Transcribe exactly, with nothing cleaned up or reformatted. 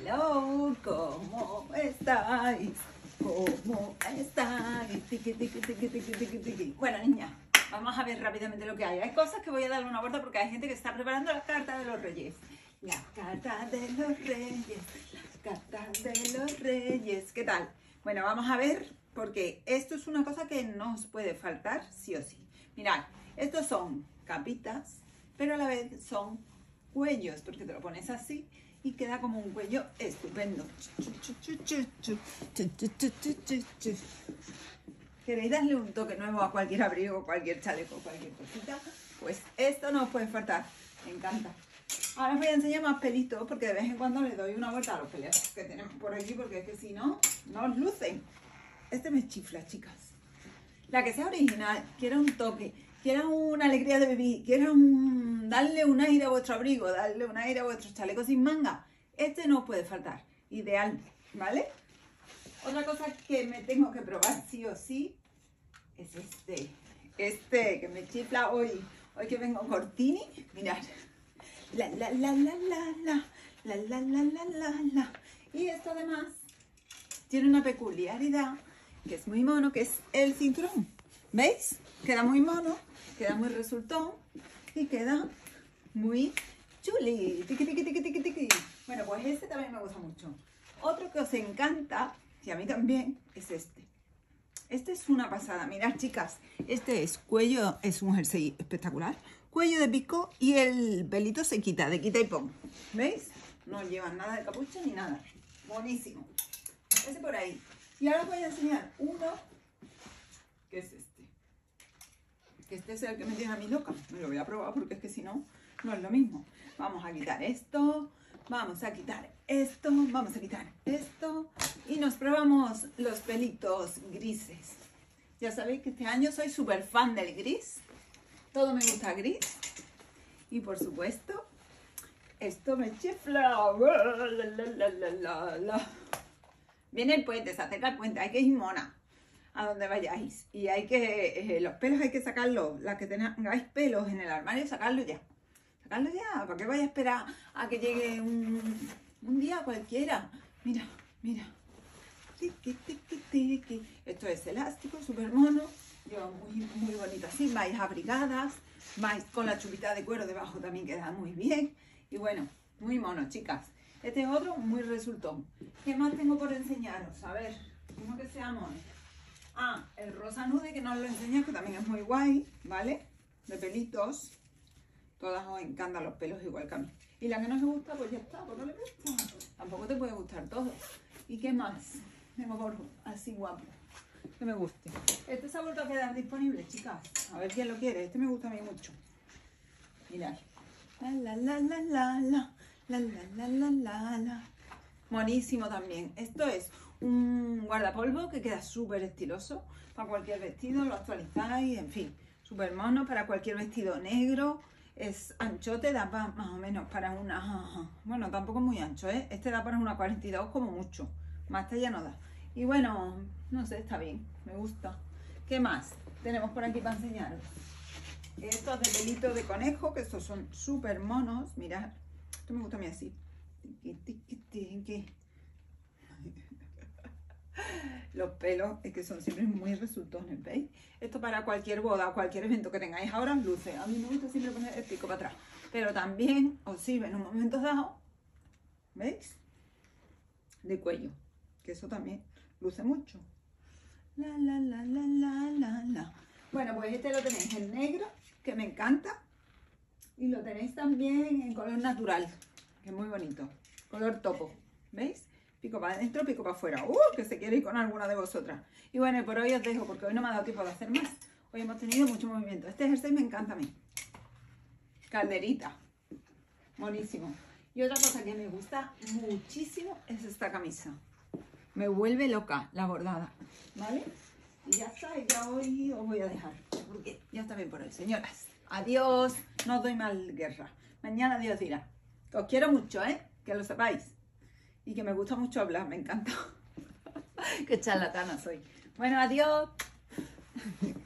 Hello, ¿cómo estáis? ¿Cómo estáis? Tiki, tiki, tiki, tiki, tiki, tiki. Bueno, niña, vamos a ver rápidamente lo que hay. Hay cosas que voy a darle una vuelta porque hay gente que está preparando la carta de los reyes. La carta de los reyes, la carta de los reyes. ¿Qué tal? Bueno, vamos a ver porque esto es una cosa que no os puede faltar sí o sí. Mirad, estos son capitas, pero a la vez son cuellos, porque te lo pones así y queda como un cuello estupendo. ¿Queréis darle un toque nuevo a cualquier abrigo, cualquier chaleco, cualquier cosita? Pues esto no os puede faltar. Me encanta. Ahora os voy a enseñar más pelitos, porque de vez en cuando le doy una vuelta a los pelitos que tenemos por aquí, porque es que si no, no os lucen. Este me chifla, chicas. La que sea original, quiera un toque, quiera una alegría de vivir, quiera un... darle un aire a vuestro abrigo, darle un aire a vuestro chaleco sin manga, este no puede faltar. Ideal, ¿vale? Otra cosa que me tengo que probar sí o sí es este. Este que me chifla hoy. Hoy que vengo cortini, mirad. La, la, la, la, la, la, la, la, la, la, la, la. Y esto además tiene una peculiaridad que es muy mono, que es el cinturón. ¿Veis? Queda muy mono, queda muy resultón y queda muy chuli. Tiqui, tiqui, tiqui, tiqui, tiqui. Bueno, pues este también me gusta mucho. Otro que os encanta, y a mí también, es este. Este es una pasada. Mirad, chicas, este es cuello, es un jersey espectacular. Cuello de pico y el pelito se quita, de quita y pon. ¿Veis? No llevan nada de capucha ni nada. Buenísimo. Ese por ahí. Y ahora os voy a enseñar uno, que es este. Que este es el que me tiene a mí loca. Me lo voy a probar porque es que si no, no es lo mismo. Vamos a quitar esto, vamos a quitar esto, vamos a quitar esto. Y nos probamos los pelitos grises. Ya sabéis que este año soy súper fan del gris. Todo me gusta gris. Y por supuesto, esto me chifla. La, la, la, la, la. Viene el puente, se acerca el puente. Hay que ir mona a donde vayáis. Y hay que, eh, los pelos hay que sacarlos. Las que tengáis pelos en el armario, sacarlos ya. Sacarlos ya. ¿Para qué vais a esperar a que llegue un, un día cualquiera? Mira, mira. Tiki, tiki, tiki. Esto es elástico, súper mono. Yo muy, muy bonito así. Vais abrigadas. Vais con la chupita de cuero debajo, también queda muy bien. Y bueno, muy mono, chicas. Este es otro muy resultón. ¿Qué más tengo por enseñaros? A ver, uno que sea mono. Ah, el rosa nude, que no os lo enseñé, que también es muy guay, ¿vale? De pelitos. Todas os encantan los pelos igual que a mí. Y la que no os gusta, pues ya está, pues no le gusta. Tampoco te puede gustar todo. ¿Y qué más? Tengo por así guapo, que me guste. Este se ha vuelto a quedar disponible, chicas. A ver quién lo quiere. Este me gusta a mí mucho. Mirad. La, la, la, la, la, la. La, la, la, la, la, la. Monísimo también. Esto es un guardapolvo que queda súper estiloso para cualquier vestido, lo actualizáis, en fin, súper mono para cualquier vestido negro. Es anchote, da pa, más o menos para una... Bueno, tampoco muy ancho, ¿eh? Este da para una cuarenta y dos como mucho. Más talla no da. Y bueno, no sé, está bien, me gusta. ¿Qué más tenemos por aquí para enseñaros? Estos de pelito de conejo, que estos son súper monos, mirad. Esto me gusta a mí así. Los pelos es que son siempre muy resultones, ¿veis? Esto para cualquier boda, cualquier evento que tengáis ahora luce. A mí me gusta siempre poner el pico para atrás. Pero también os sirve en un momento dado, ¿veis? De cuello. Que eso también luce mucho. La, la, la, la, la, la, la. Bueno, pues este lo tenéis en negro, que me encanta. Y lo tenéis también en color natural, que es muy bonito. Color topo, ¿veis? Pico para adentro, pico para afuera. ¡Uh! Que se quiere ir con alguna de vosotras. Y bueno, por hoy os dejo, porque hoy no me ha dado tiempo de hacer más. Hoy hemos tenido mucho movimiento. Este jersey me encanta a mí. Calderita. Buenísimo. Y otra cosa que me gusta muchísimo es esta camisa. Me vuelve loca la bordada, ¿vale? Y ya está, y ya hoy os voy a dejar, porque ya está bien por hoy, señoras. Adiós, no os doy mal guerra. Mañana Dios dirá. Que os quiero mucho, ¿eh? Que lo sepáis. Y que me gusta mucho hablar, me encanta. Qué charlatana soy. Bueno, adiós.